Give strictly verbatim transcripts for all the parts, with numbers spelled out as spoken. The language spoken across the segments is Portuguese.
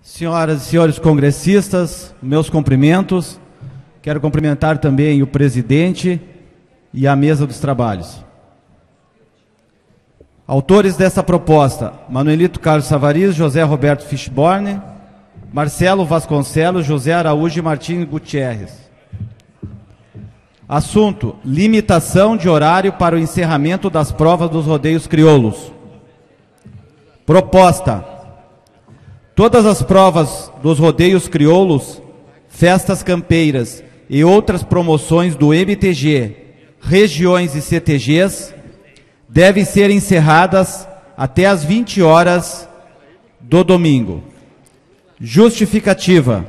Senhoras e senhores congressistas, meus cumprimentos. Quero cumprimentar também o presidente e a mesa dos trabalhos. Autores dessa proposta: Manuelito Carlos Savariz, José Roberto Fishborne, Marcelo Vasconcelos, José Araújo e Martins Gutierrez. Assunto: limitação de horário para o encerramento das provas dos rodeios crioulos. Proposta: todas as provas dos rodeios crioulos, festas campeiras e outras promoções do M T G, regiões e C T Gs devem ser encerradas até às vinte horas do domingo. Justificativa: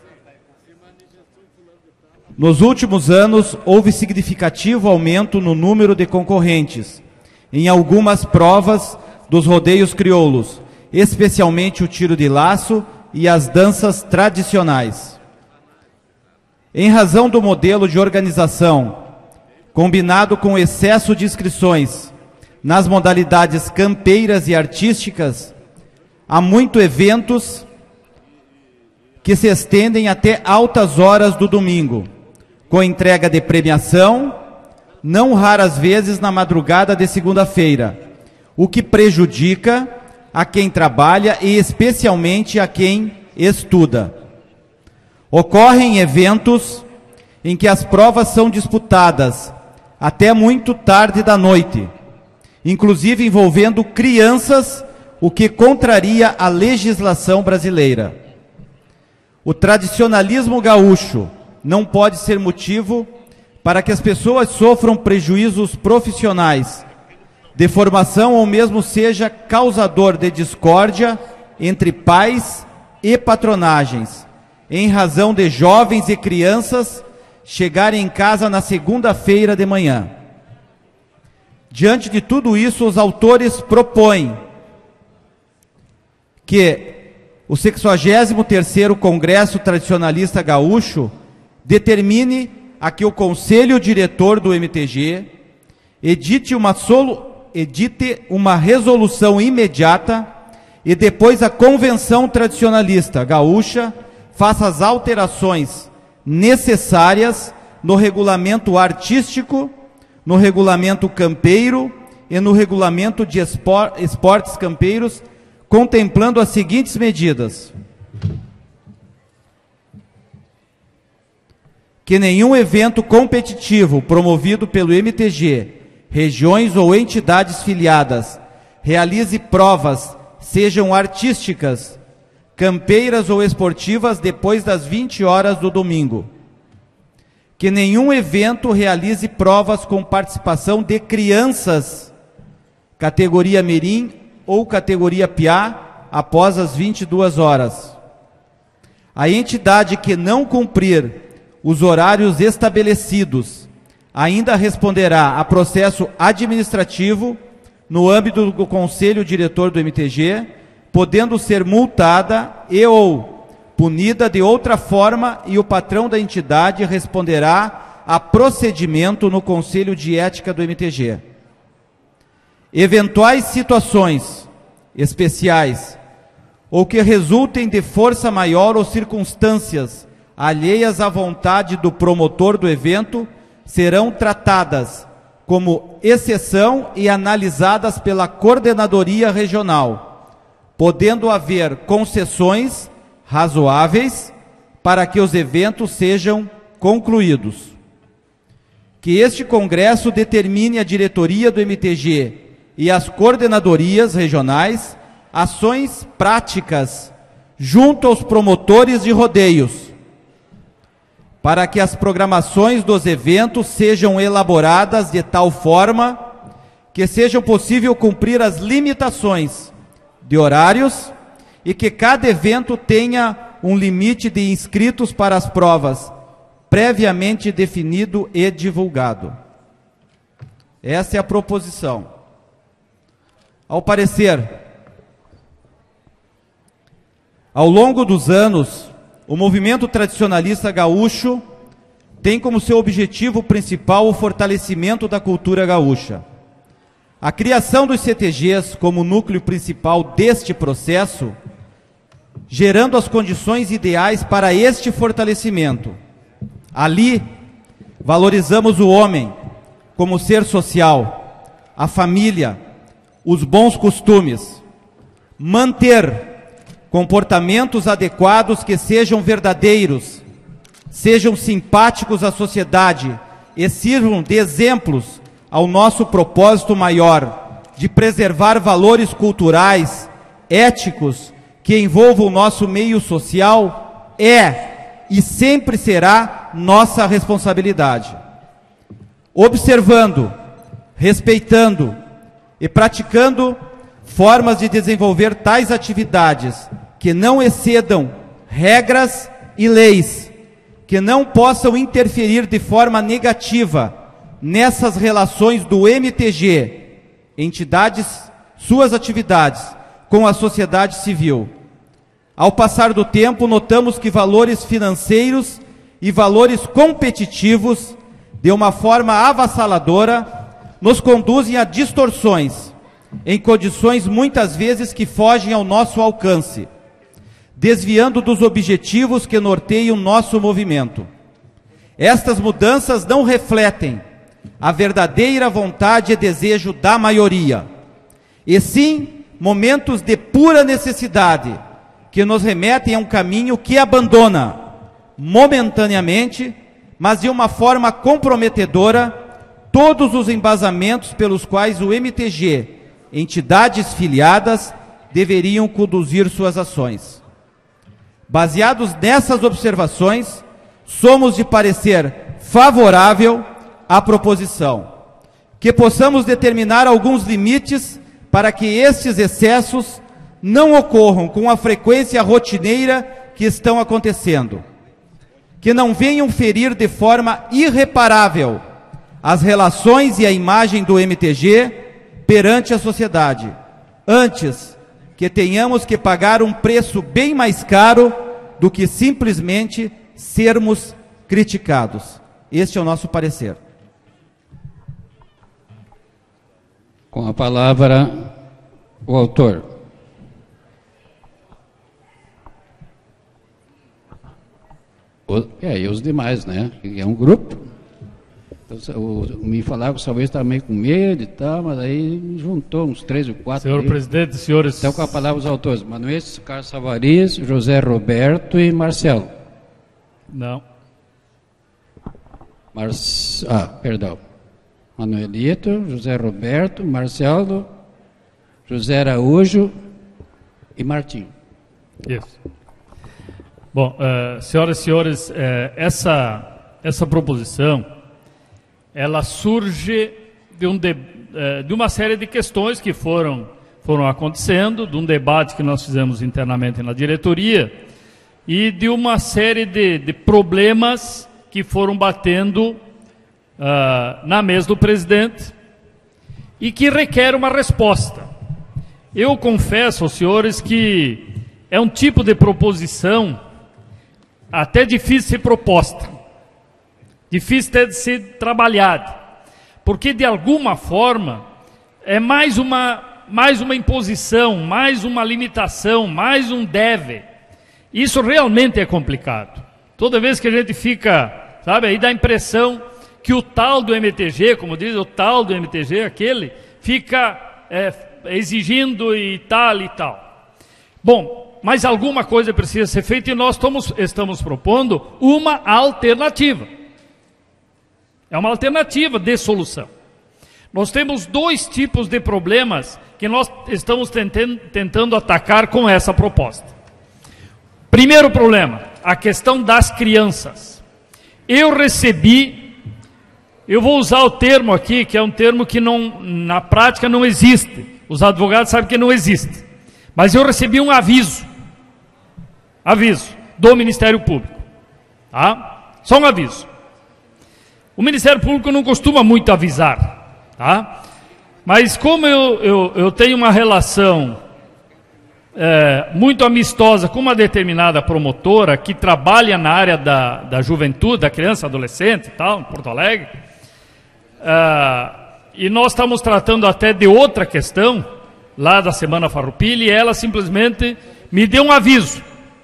nos últimos anos houve significativo aumento no número de concorrentes em algumas provas dos rodeios crioulos, especialmente o tiro de laço e as danças tradicionais. Em razão do modelo de organização, combinado com o excesso de inscrições nas modalidades campeiras e artísticas, há muitos eventos que se estendem até altas horas do domingo, com entrega de premiação, não raras vezes na madrugada de segunda-feira, o que prejudica a quem trabalha e especialmente a quem estuda. Ocorrem eventos em que as provas são disputadas até muito tarde da noite, inclusive envolvendo crianças, o que contraria a legislação brasileira. O tradicionalismo gaúcho não pode ser motivo para que as pessoas sofram prejuízos profissionais, de formação ou mesmo seja causador de discórdia entre pais e patronagens, em razão de jovens e crianças chegarem em casa na segunda-feira de manhã. Diante de tudo isso, os autores propõem que o sexagésimo terceiro Congresso Tradicionalista Gaúcho determine a que o Conselho Diretor do M T G edite uma, solu, edite uma resolução imediata e depois a Convenção Tradicionalista Gaúcha faça as alterações necessárias no regulamento artístico, no regulamento campeiro e no regulamento de espor, esportes campeiros, contemplando as seguintes medidas: que nenhum evento competitivo promovido pelo M T G, regiões ou entidades filiadas, realize provas, sejam artísticas, campeiras ou esportivas, depois das vinte horas do domingo. Que nenhum evento realize provas com participação de crianças, categoria mirim ou categoria piá, após as vinte e duas horas. A entidade que não cumprir os horários estabelecidos ainda responderá a processo administrativo no âmbito do Conselho Diretor do M T G, podendo ser multada e ou punida de outra forma, e o patrão da entidade responderá a procedimento no Conselho de Ética do M T G. Eventuais situações especiais ou que resultem de força maior ou circunstâncias alheias à vontade do promotor do evento serão tratadas como exceção e analisadas pela coordenadoria regional, podendo haver concessões razoáveis para que os eventos sejam concluídos. Que este Congresso determine a diretoria do M T G e as coordenadorias regionais ações práticas junto aos promotores de rodeios, para que as programações dos eventos sejam elaboradas de tal forma que seja possível cumprir as limitações de horários e que cada evento tenha um limite de inscritos para as provas, previamente definido e divulgado. Essa é a proposição. Ao parecer, ao longo dos anos, o movimento tradicionalista gaúcho tem como seu objetivo principal o fortalecimento da cultura gaúcha. A criação dos C T Gs como núcleo principal deste processo gerando as condições ideais para este fortalecimento. Ali, valorizamos o homem como ser social, a família, os bons costumes, manter comportamentos adequados que sejam verdadeiros, sejam simpáticos à sociedade e sirvam de exemplos ao nosso propósito maior de preservar valores culturais, éticos, que envolvam o nosso meio social, é e sempre será nossa responsabilidade. Observando, respeitando e praticando formas de desenvolver tais atividades que não excedam regras e leis, que não possam interferir de forma negativa nessas relações do M T G, entidades, suas atividades, com a sociedade civil. Ao passar do tempo, notamos que valores financeiros e valores competitivos, de uma forma avassaladora, nos conduzem a distorções, em condições muitas vezes que fogem ao nosso alcance, desviando dos objetivos que norteiam nosso movimento. Estas mudanças não refletem a verdadeira vontade e desejo da maioria, e sim momentos de pura necessidade, que nos remetem a um caminho que abandona, momentaneamente, mas de uma forma comprometedora, todos os embasamentos pelos quais o M T G, entidades filiadas, deveriam conduzir suas ações. Baseados nessas observações, somos de parecer favorável à proposição, que possamos determinar alguns limites para que estes excessos não ocorram com a frequência rotineira que estão acontecendo, que não venham ferir de forma irreparável as relações e a imagem do M T G perante a sociedade, antes que tenhamos que pagar um preço bem mais caro do que simplesmente sermos criticados. Este é o nosso parecer. Com a palavra, o autor. O, é, e os demais, né? É um grupo. Então, o, me falaram que o Salvador estava meio com medo e tal, mas aí me juntou uns três ou quatro. Senhor ali. Presidente, senhores... Então, com a palavra os autores. Manuel Carlos Savariz, José Roberto e Marcelo. Não. Mar... Ah, perdão. Manuelito, José Roberto, Marcelo, José Araújo e Martim. Isso. Bom, uh, senhoras e senhores, uh, essa, essa proposição, ela surge de, um de, uh, de uma série de questões que foram, foram acontecendo, de um debate que nós fizemos internamente na diretoria e de uma série de, de problemas que foram batendo uh, na mesa do presidente e que requer uma resposta. Eu confesso aos senhores que é um tipo de proposição até difícil de ser proposta, difícil até de ser trabalhada, porque de alguma forma é mais uma, mais uma imposição, mais uma limitação, mais um deve. Isso realmente é complicado. Toda vez que a gente fica, sabe, aí dá a impressão que o tal do M T G, como diz, o tal do M T G, aquele, fica é, exigindo e tal e tal. Bom, mas alguma coisa precisa ser feita e nós estamos, estamos propondo uma alternativa. É uma alternativa de solução. Nós temos dois tipos de problemas que nós estamos tentando, tentando atacar com essa proposta. Primeiro problema, a questão das crianças. Eu recebi, eu vou usar o termo aqui, que é um termo que não, na prática não existe. Os advogados sabem que não existe. Mas eu recebi um aviso, aviso do Ministério Público, tá? Só um aviso. O Ministério Público não costuma muito avisar, tá? Mas como eu, eu, eu tenho uma relação é, muito amistosa com uma determinada promotora que trabalha na área da, da juventude, da criança, adolescente e tal, em Porto Alegre, é, e nós estamos tratando até de outra questão, lá da Semana Farroupilha, e ela simplesmente me deu um aviso.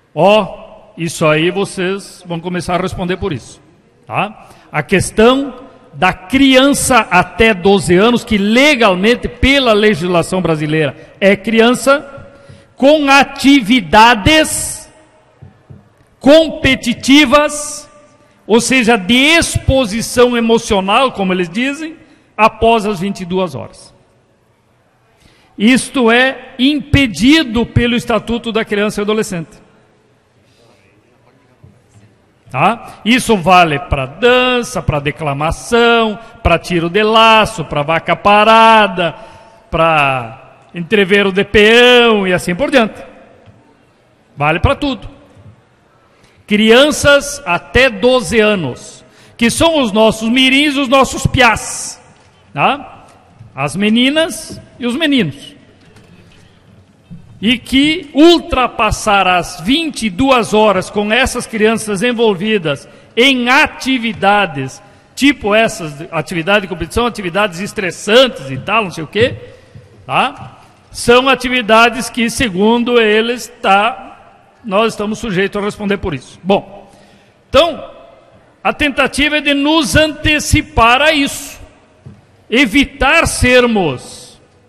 Ó, oh, isso aí vocês vão começar a responder por isso. Tá? A questão da criança até doze anos, que legalmente, pela legislação brasileira, é criança, com atividades competitivas, ou seja, de exposição emocional, como eles dizem, após as vinte e duas horas. Isto é impedido pelo Estatuto da Criança e Adolescente. Tá? Isso vale para dança, para declamação, para tiro de laço, para vaca parada, para entreveiro de peão e assim por diante. Vale para tudo. Crianças até doze anos, que são os nossos mirins, os nossos piás, tá? As meninas e os meninos. E que ultrapassar as vinte e duas horas com essas crianças envolvidas em atividades, tipo essas atividades de competição, atividades estressantes e tal, não sei o quê, tá? São atividades que, segundo eles, tá, nós estamos sujeitos a responder por isso. Bom, então, a tentativa é de nos antecipar a isso, evitar sermos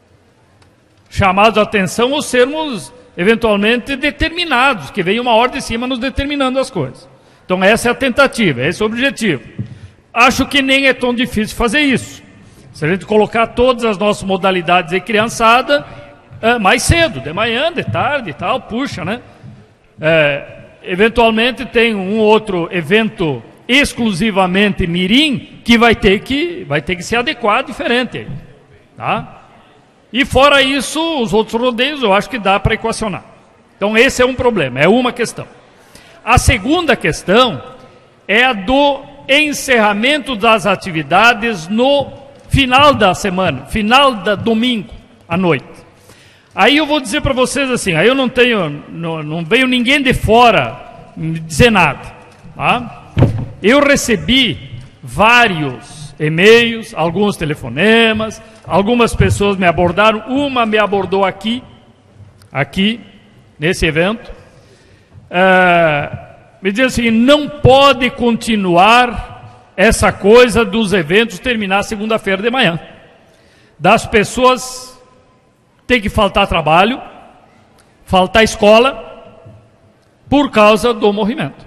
chamados a atenção ou sermos, eventualmente, determinados, que venha uma ordem de cima nos determinando as coisas. Então, essa é a tentativa, esse é o objetivo. Acho que nem é tão difícil fazer isso. Se a gente colocar todas as nossas modalidades de criançada, é, mais cedo, de manhã, de tarde e tal, puxa, né? É, eventualmente tem um outro evento exclusivamente mirim que vai ter que, vai ter que se adequar diferente, tá? E fora isso, os outros rodeios eu acho que dá para equacionar. Então esse é um problema, é uma questão. A segunda questão é a do encerramento das atividades no final da semana, final da domingo à noite. Aí eu vou dizer para vocês assim, aí eu não tenho, não, não veio ninguém de fora me dizer nada, tá? Eu recebi vários e-mails, alguns telefonemas, algumas pessoas me abordaram, uma me abordou aqui, aqui, nesse evento, é, me diz assim, não pode continuar essa coisa dos eventos terminar segunda-feira de manhã. Das pessoas tem que faltar trabalho, faltar escola, por causa do movimento.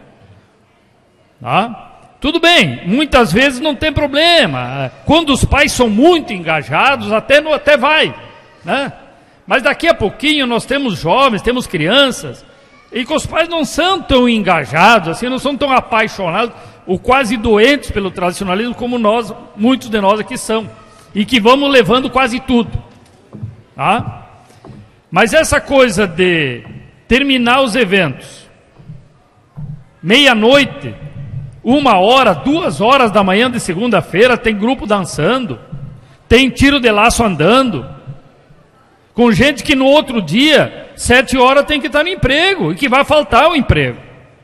Tá? Tudo bem, muitas vezes não tem problema. Quando os pais são muito engajados, até, no, até vai. Né? Mas daqui a pouquinho nós temos jovens, temos crianças, e que os pais não são tão engajados, assim, não são tão apaixonados, ou quase doentes pelo tradicionalismo, como nós, muitos de nós aqui são. E que vamos levando quase tudo. Tá? Mas essa coisa de terminar os eventos meia-noite, uma hora, duas horas da manhã de segunda-feira, tem grupo dançando, tem tiro de laço andando, com gente que no outro dia, sete horas, tem que estar no emprego, e que vai faltar o emprego.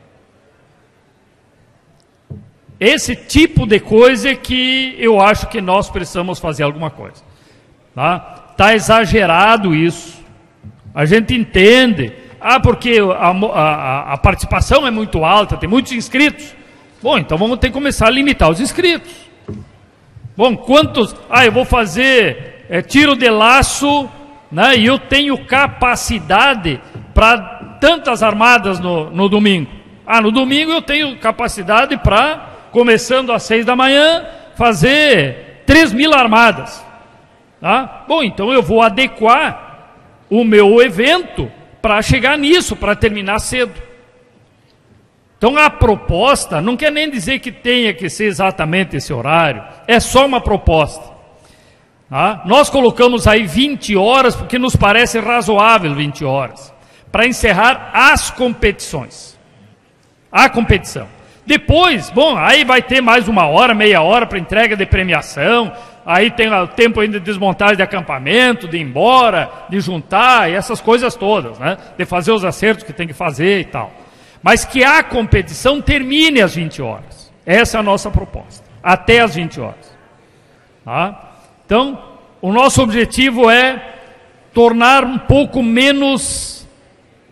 Esse tipo de coisa é que eu acho que nós precisamos fazer alguma coisa. Tá? Tá exagerado isso. A gente entende. Ah, porque a, a, a participação é muito alta, tem muitos inscritos. Bom, então vamos ter que começar a limitar os inscritos. Bom, quantos... Ah, eu vou fazer é, tiro de laço, né, e eu tenho capacidade para tantas armadas no, no domingo. Ah, no domingo eu tenho capacidade para, começando às seis da manhã, fazer três mil armadas. Tá? Bom, então eu vou adequar o meu evento para chegar nisso, para terminar cedo. Então a proposta não quer nem dizer que tenha que ser exatamente esse horário, é só uma proposta. Tá? Nós colocamos aí vinte horas, porque nos parece razoável vinte horas, para encerrar as competições. A competição. Depois, bom, aí vai ter mais uma hora, meia hora para entrega de premiação, aí tem o tempo ainda de desmontagem de acampamento, de ir embora, de juntar, e essas coisas todas, né? De fazer os acertos que tem que fazer e tal. Mas que a competição termine às vinte horas. Essa é a nossa proposta. Até às vinte horas. Tá? Então, o nosso objetivo é tornar um pouco menos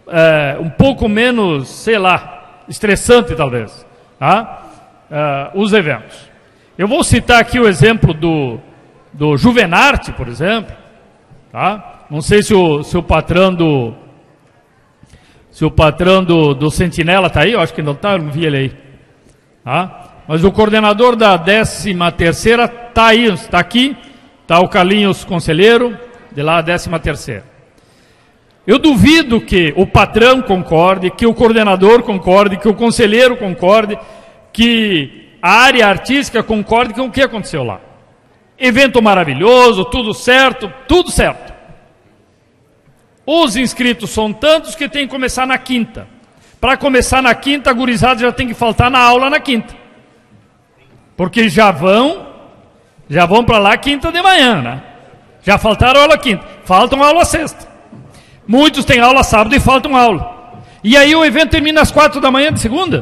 é, um pouco menos, sei lá, estressante talvez, tá? É, os eventos. Eu vou citar aqui o exemplo do, do Juvenarte, por exemplo, tá? Não sei se o, se o patrão do se o patrão do, do Sentinela está aí, eu acho que não está, eu não vi ele aí, tá? Mas o coordenador da décima terceira está aí, está aqui, está o Carlinhos Conselheiro, de lá a décima terceira. Eu duvido que o patrão concorde, que o coordenador concorde, que o conselheiro concorde, que a área artística concorde com o que aconteceu lá. Evento maravilhoso, tudo certo, tudo certo. Os inscritos são tantos que tem que começar na quinta. Para começar na quinta, a gurizada já tem que faltar na aula na quinta. Porque já vão, já vão para lá quinta de manhã, né? Já faltaram aula quinta, faltam aula sexta. Muitos têm aula sábado e faltam aula. E aí o evento termina às quatro da manhã de segunda.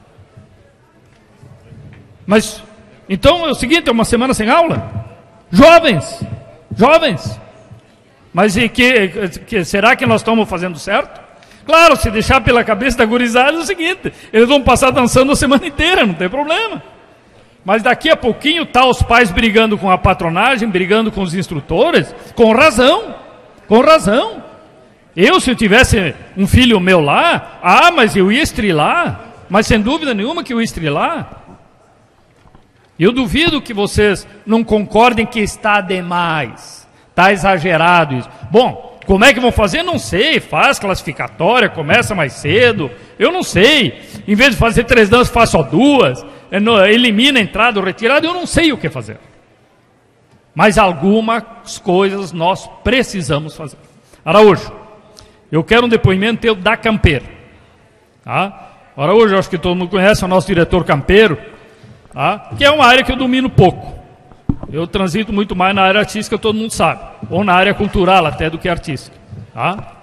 Mas, então é o seguinte, é uma semana sem aula? Jovens, jovens. Mas e que, que, será que nós estamos fazendo certo? Claro, se deixar pela cabeça da gurizada é o seguinte, eles vão passar dançando a semana inteira, não tem problema. Mas daqui a pouquinho tá os pais brigando com a patronagem, brigando com os instrutores, com razão, com razão. Eu, se eu tivesse um filho meu lá, ah, mas eu ia estrilar, mas sem dúvida nenhuma que eu ia estrilar. Eu duvido que vocês não concordem que está demais, está exagerado isso. Bom, como é que vão fazer? Não sei, faz classificatória, começa mais cedo, eu não sei. Em vez de fazer três danças, faz só duas, elimina a entrada ou retirada, eu não sei o que fazer. Mas algumas coisas nós precisamos fazer. Araújo, eu quero um depoimento teu da Campeiro. Tá? Araújo, eu acho que todo mundo conhece o nosso diretor Campeiro, tá? Que é uma área que eu domino pouco. Eu transito muito mais na área artística, todo mundo sabe. Ou na área cultural até do que artística. Tá?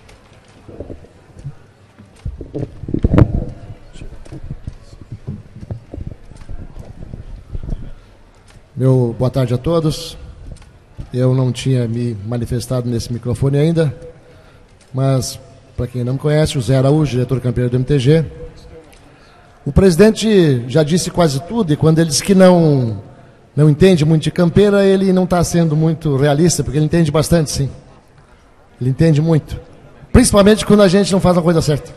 Meu boa tarde a todos. Eu não tinha me manifestado nesse microfone ainda, mas, para quem não me conhece, o Zé Araújo, diretor campeiro do M T G. O presidente já disse quase tudo, e quando ele diz que não, não entende muito de campeira, ele não está sendo muito realista, porque ele entende bastante, sim. Ele entende muito. Principalmente quando a gente não faz a coisa certa.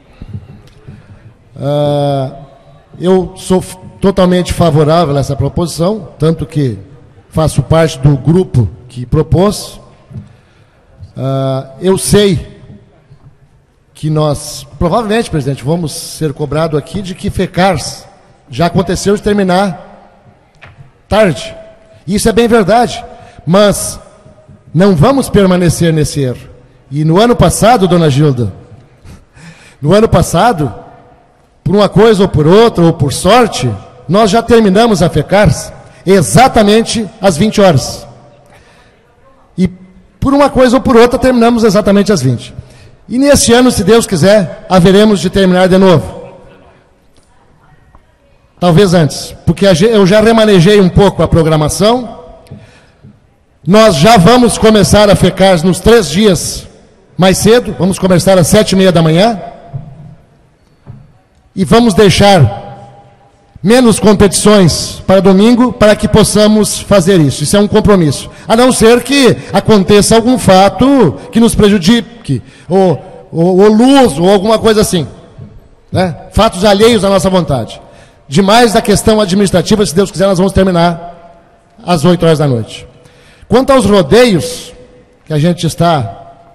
Uh, eu sou totalmente favorável a essa proposição, tanto que faço parte do grupo que propôs. Uh, eu sei que nós, provavelmente, presidente, vamos ser cobrados aqui de que FECARS já aconteceu de terminar tarde. Isso é bem verdade, mas não vamos permanecer nesse erro. E no ano passado, dona Gilda, no ano passado, por uma coisa ou por outra, ou por sorte, nós já terminamos a FECARS exatamente às vinte horas. E por uma coisa ou por outra, terminamos exatamente às vinte. E nesse ano, se Deus quiser, haveremos de terminar de novo. Talvez antes, porque eu já remanejei um pouco a programação. Nós já vamos começar a FECARS nos três dias mais cedo, vamos começar às sete e meia da manhã. E vamos deixar menos competições para domingo, para que possamos fazer isso. Isso é um compromisso. A não ser que aconteça algum fato que nos prejudique, ou, ou, ou luz, ou alguma coisa assim. Né? Fatos alheios à nossa vontade. Demais da questão administrativa, se Deus quiser, nós vamos terminar às oito horas da noite. Quanto aos rodeios, que a gente está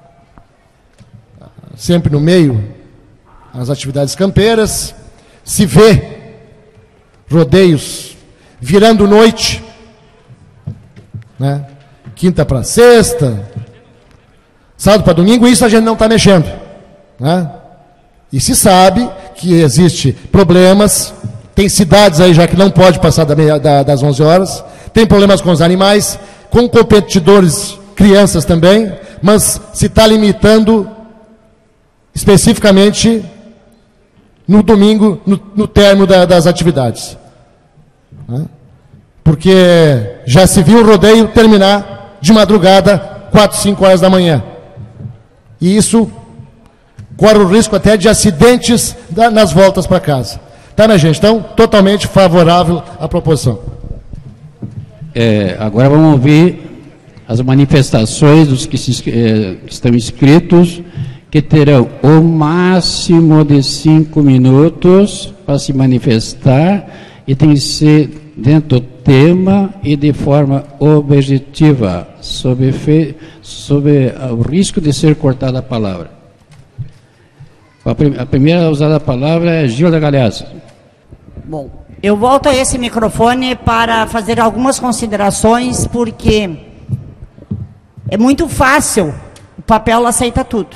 sempre no meio, as atividades campeiras, se vê rodeios virando noite, né? Quinta para sexta, sábado para domingo, isso a gente não está mexendo, né? E se sabe que existe problemas, tem cidades aí já que não pode passar da meia, da, das onze horas, tem problemas com os animais, com competidores, crianças também, mas se está limitando especificamente no domingo, no, no término da, das atividades. Né? Porque já se viu o rodeio terminar de madrugada, quatro, cinco horas da manhã. E isso corre o risco até de acidentes da, nas voltas para casa. Tá, minha gente? Então, totalmente favorável à proposição. É, agora vamos ouvir as manifestações dos que, se, eh, que estão inscritos, que terão o máximo de cinco minutos para se manifestar e tem que ser dentro do tema e de forma objetiva, sob, efe, sob o risco de ser cortada a palavra. A, prim, a primeira a usar a palavra é Gilda Galhaço. Bom, eu volto a esse microfone para fazer algumas considerações, porque é muito fácil, o papel aceita tudo.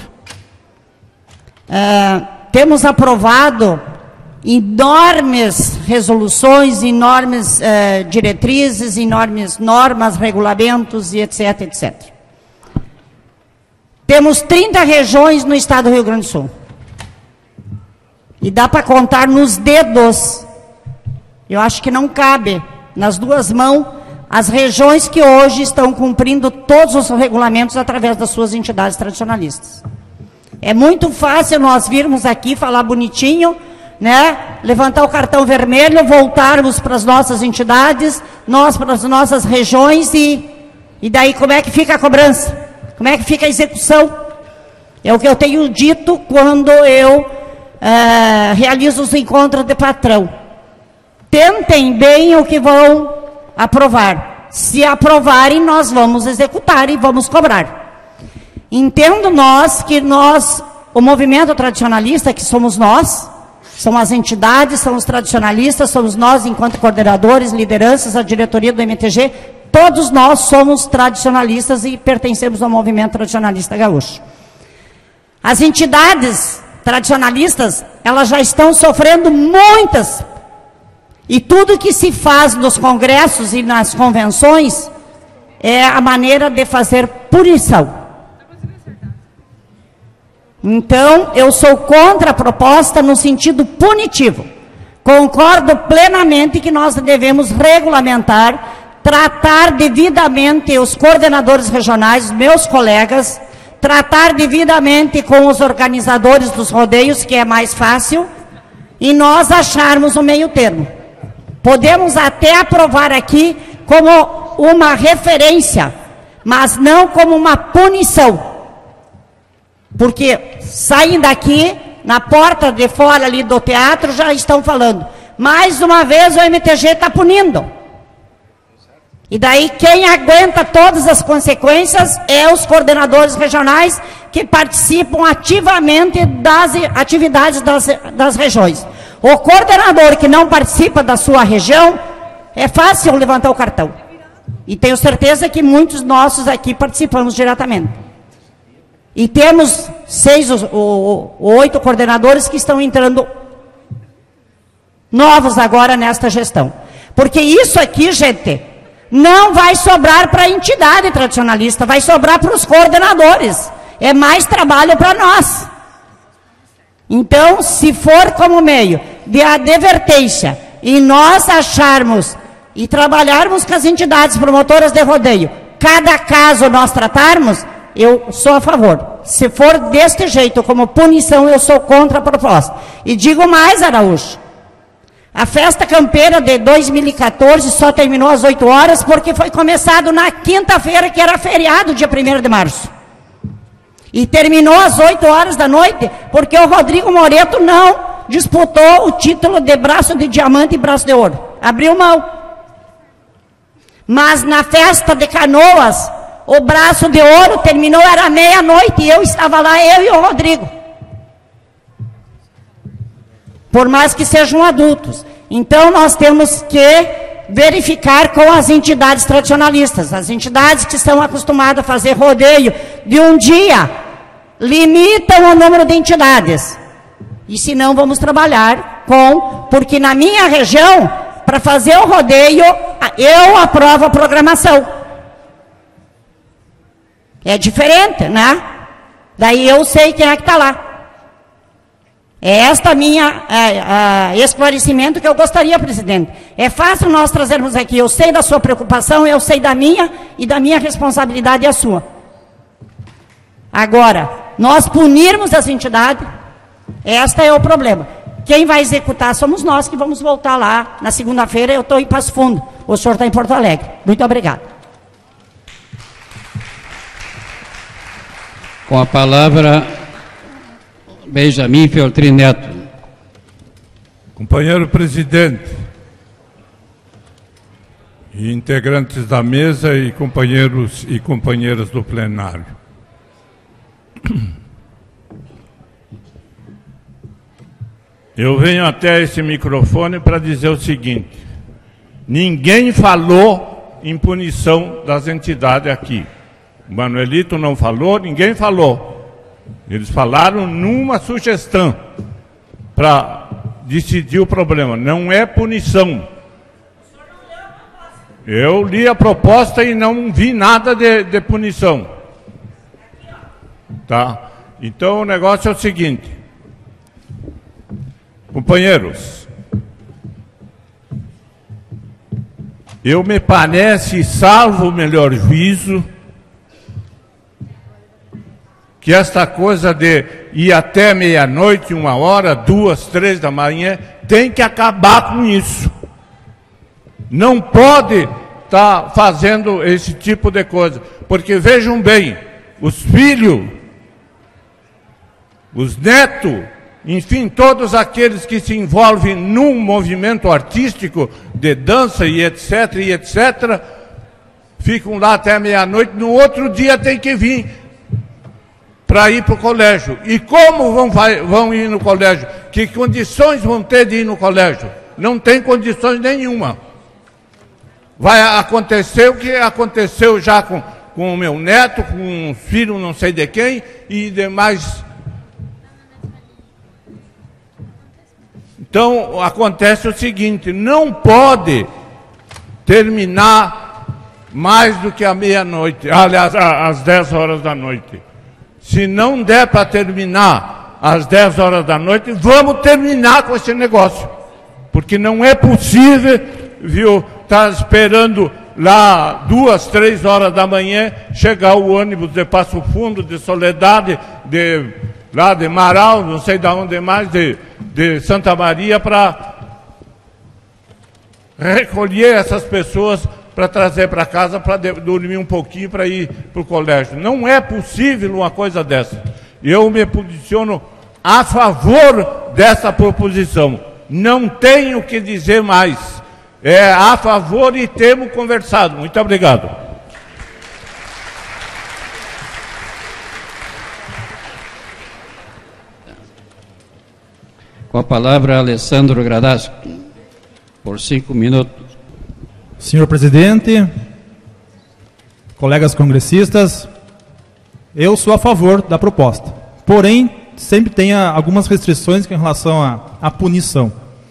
Uh, temos aprovado enormes resoluções, enormes uh, diretrizes, enormes normas, regulamentos e etc, etcétera. Temos trinta regiões no estado do Rio Grande do Sul. E dá para contar nos dedos. Eu acho que não cabe nas duas mãos as regiões que hoje estão cumprindo todos os regulamentos através das suas entidades tradicionalistas. É muito fácil nós virmos aqui falar bonitinho, né? Levantar o cartão vermelho, voltarmos para as nossas entidades, nós para as nossas regiões e, e daí como é que fica a cobrança? Como é que fica a execução? É o que eu tenho dito quando eu é, realizo os encontros de patrão. Tentem bem o que vão aprovar. Se aprovarem, nós vamos executar e vamos cobrar. Entendo nós que nós, o movimento tradicionalista, que somos nós, são as entidades, são os tradicionalistas, somos nós enquanto coordenadores, lideranças, a diretoria do M T G, todos nós somos tradicionalistas e pertencemos ao movimento tradicionalista gaúcho. As entidades tradicionalistas, elas já estão sofrendo muitas, e tudo que se faz nos congressos e nas convenções é a maneira de fazer punição. Então, eu sou contra a proposta no sentido punitivo. Concordo plenamente que nós devemos regulamentar, tratar devidamente os coordenadores regionais, meus colegas, tratar devidamente com os organizadores dos rodeios, que é mais fácil, e nós acharmos o meio termo. Podemos até aprovar aqui como uma referência, mas não como uma punição. Porque saem daqui, na porta de fora ali do teatro, já estão falando. Mais uma vez o M T G está punindo. E daí quem aguenta todas as consequências é os coordenadores regionais que participam ativamente das atividades das, das regiões. O coordenador que não participa da sua região, é fácil levantar o cartão. E tenho certeza que muitos nossos aqui participamos diretamente. E temos seis ou oito coordenadores que estão entrando novos agora nesta gestão. Porque isso aqui, gente, não vai sobrar para a entidade tradicionalista, vai sobrar para os coordenadores. É mais trabalho para nós. Então, se for como meio de advertência e nós acharmos e trabalharmos com as entidades promotoras de rodeio, cada caso nós tratarmos, eu sou a favor. Se for deste jeito, como punição, eu sou contra a proposta. E digo mais, Araújo, a festa campeira de dois mil e quatorze só terminou às oito horas porque foi começado na quinta-feira, que era feriado, dia primeiro de março. E terminou às oito horas da noite porque o Rodrigo Moreto não disputou o título de braço de diamante e braço de ouro. Abriu mão. Mas na festa de Canoas, o braço de ouro terminou, era meia-noite, e eu estava lá, eu e o Rodrigo. Por mais que sejam adultos. Então, nós temos que verificar com as entidades tradicionalistas. As entidades que estão acostumadas a fazer rodeio de um dia, limitam o número de entidades. E se não, vamos trabalhar com... Porque na minha região, para fazer o rodeio, eu aprovo a programação. É diferente, né? Daí eu sei quem é que está lá. É esta minha é, é, esclarecimento que eu gostaria, presidente. É fácil nós trazermos aqui. Eu sei da sua preocupação, eu sei da minha, e da minha responsabilidade é a sua. Agora, nós punirmos as entidades, este é o problema. Quem vai executar somos nós, que vamos voltar lá na segunda-feira. Eu estou em Passo Fundo, o senhor está em Porto Alegre. Muito obrigado. Com a palavra, Benjamin Feltrin Neto. Companheiro presidente, e integrantes da mesa e companheiros e companheiras do plenário. Eu venho até esse microfone para dizer o seguinte: ninguém falou em punição das entidades aqui. O Manuelito não falou, ninguém falou. Eles falaram numa sugestão para decidir o problema. Não é punição. Eu li a proposta e não vi nada de, de punição. Tá? Então o negócio é o seguinte. Companheiros, eu me parece, salvo o melhor juízo, que esta coisa de ir até meia-noite, uma hora, duas, três da manhã, tem que acabar com isso. Não pode estar fazendo esse tipo de coisa, porque vejam bem, os filhos, os netos, enfim, todos aqueles que se envolvem num movimento artístico de dança e etc, e etcétera, ficam lá até meia-noite, no outro dia tem que vir para ir para o colégio. E como vão, vão ir no colégio? Que condições vão ter de ir no colégio? Não tem condições nenhuma. Vai acontecer o que aconteceu já com, com o meu neto, com um filho não sei de quem e demais. Então, acontece o seguinte, não pode terminar mais do que a meia-noite, aliás, às dez horas da noite. Se não der para terminar às dez horas da noite, vamos terminar com esse negócio. Porque não é possível, viu, estar esperando lá duas, três horas da manhã, chegar o ônibus de Passo Fundo, de Soledade, de, lá de Marau, não sei de onde mais, de, de Santa Maria, para recolher essas pessoas, para trazer para casa, para dormir um pouquinho, para ir para o colégio. Não é possível uma coisa dessa. Eu me posiciono a favor dessa proposição. Não tenho o que dizer mais. É a favor e temos conversado. Muito obrigado. Com a palavra, Alessandro Gradasco, por cinco minutos. Senhor presidente, colegas congressistas, eu sou a favor da proposta. Porém, sempre tem algumas restrições em relação à, à punição.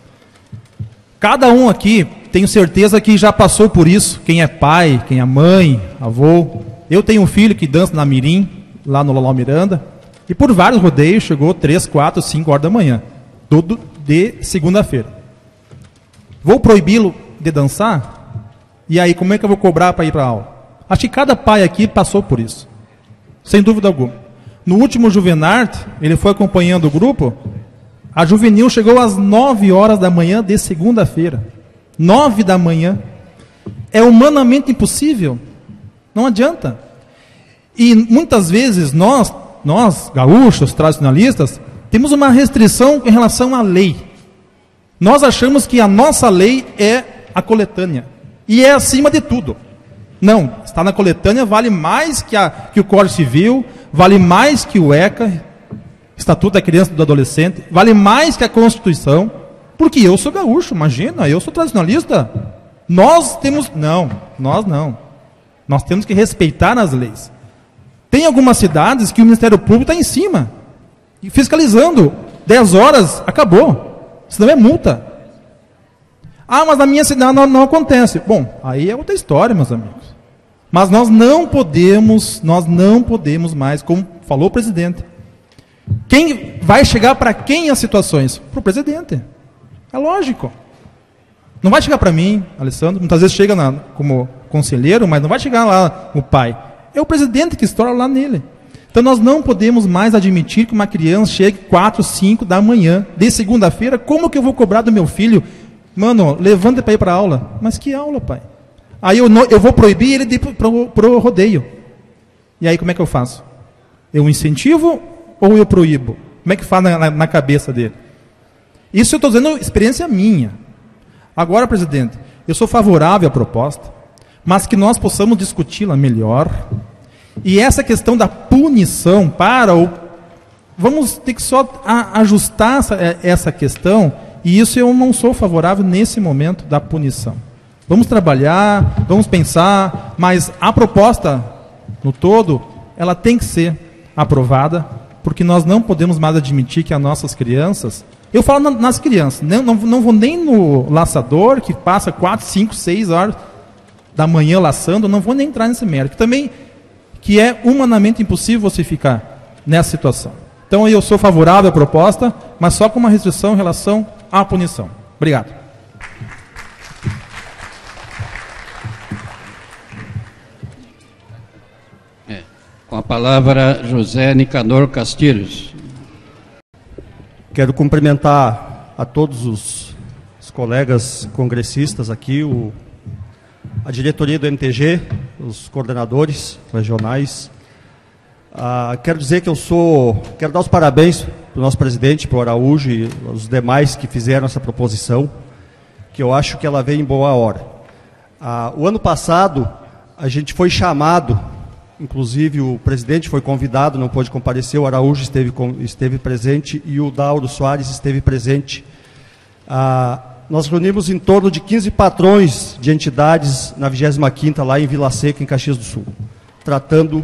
Cada um aqui, tenho certeza que já passou por isso. Quem é pai, quem é mãe, avô. Eu tenho um filho que dança na Mirim, lá no Loló Miranda, e por vários rodeios chegou três, quatro, cinco horas da manhã, tudo de segunda-feira. Vou proibi-lo de dançar? E aí, como é que eu vou cobrar para ir para a aula? Acho que cada pai aqui passou por isso, sem dúvida alguma. No último Juvenarte, ele foi acompanhando o grupo, a juvenil chegou às nove horas da manhã de segunda-feira. Nove da manhã. É humanamente impossível. Não adianta. E muitas vezes nós, nós, gaúchos, tradicionalistas, temos uma restrição em relação à lei. Nós achamos que a nossa lei é a coletânea. E é acima de tudo. Não, está na coletânea, vale mais que, a, que o Código Civil, vale mais que o ECA, Estatuto da Criança e do Adolescente, vale mais que a Constituição, porque eu sou gaúcho, imagina, eu sou tradicionalista. Nós temos... Não, nós não. Nós temos que respeitar as leis. Tem algumas cidades que o Ministério Público está em cima, fiscalizando. dez horas, acabou. Senão é multa. Ah, mas na minha cidade não, não acontece. Bom, aí é outra história, meus amigos. Mas nós não podemos, nós não podemos mais, como falou o presidente. Quem vai chegar para quem as situações? Para o presidente. É lógico. Não vai chegar para mim, Alessandro, muitas vezes chega na, como conselheiro, mas não vai chegar lá o pai. É o presidente que estoura lá nele. Então nós não podemos mais admitir que uma criança chegue quatro, cinco da manhã, de segunda-feira. Como que eu vou cobrar do meu filho? Mano, levanta para ir para a aula. Mas que aula, pai? Aí eu, não, eu vou proibir ele de ir para o rodeio. E aí como é que eu faço? Eu incentivo ou eu proíbo? Como é que faz na, na, na cabeça dele? Isso eu estou dizendo experiência minha. Agora, presidente, eu sou favorável à proposta, mas que nós possamos discuti-la melhor. E essa questão da punição para o... Vamos ter que só a, ajustar essa, essa questão, e isso eu não sou favorável nesse momento da punição. Vamos trabalhar, vamos pensar, mas a proposta, no todo, ela tem que ser aprovada, porque nós não podemos mais admitir que as nossas crianças... Eu falo nas crianças, não, não, não vou nem no laçador, que passa quatro, cinco, seis horas da manhã laçando, não vou nem entrar nesse mérito. Também, que é humanamente impossível você ficar nessa situação. Então, eu sou favorável à proposta, mas só com uma restrição em relação à punição. Obrigado. É, com a palavra, José Nicanor Castilhos. Quero cumprimentar a todos os, os colegas congressistas aqui, o, a diretoria do M T G, os coordenadores regionais. Ah, quero dizer que eu sou... Quero dar os parabéns para o nosso presidente, para o Araújo e os demais que fizeram essa proposição, que eu acho que ela veio em boa hora. Ah, o ano passado, a gente foi chamado... Inclusive, o presidente foi convidado, não pôde comparecer, o Araújo esteve, esteve presente e o Dauro Soares esteve presente. Ah, nós reunimos em torno de quinze patrões de entidades na vigésima quinta, lá em Vila Seca, em Caxias do Sul, tratando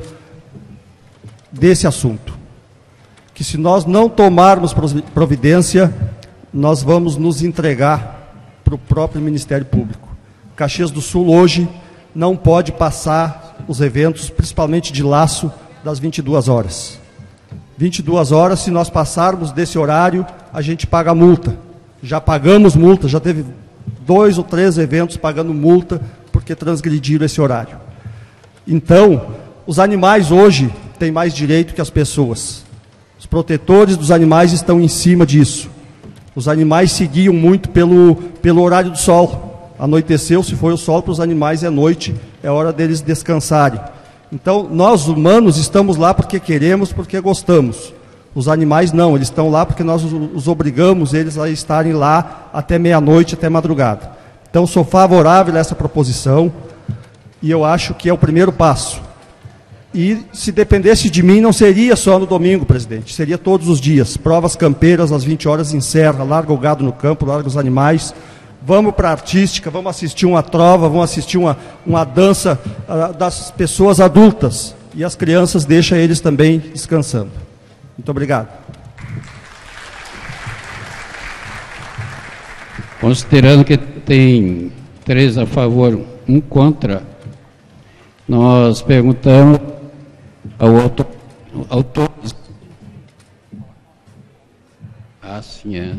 desse assunto. Que se nós não tomarmos providência, nós vamos nos entregar para o próprio Ministério Público. Caxias do Sul, hoje, não pode passar os eventos, principalmente de laço, das vinte e duas horas. vinte e duas horas, se nós passarmos desse horário, a gente paga multa. Já pagamos multa, já teve dois ou três eventos pagando multa porque transgrediram esse horário. Então, os animais hoje têm mais direito que as pessoas. Os protetores dos animais estão em cima disso. Os animais seguiam muito pelo, pelo horário do sol. Anoiteceu, se foi o sol, para os animais é noite, é hora deles descansarem. Então, nós humanos estamos lá porque queremos, porque gostamos. Os animais não, eles estão lá porque nós os obrigamos eles a estarem lá até meia-noite, até madrugada. Então, sou favorável a essa proposição e eu acho que é o primeiro passo. E se dependesse de mim, não seria só no domingo, presidente, seria todos os dias. Provas campeiras às vinte horas em Serra, larga o gado no campo, larga os animais. Vamos para a artística, vamos assistir uma trova, vamos assistir uma, uma dança uh, das pessoas adultas. E as crianças, deixa eles também descansando. Muito obrigado. Considerando que tem três a favor, um contra, nós perguntamos ao autor... autor... Ah, sim, é.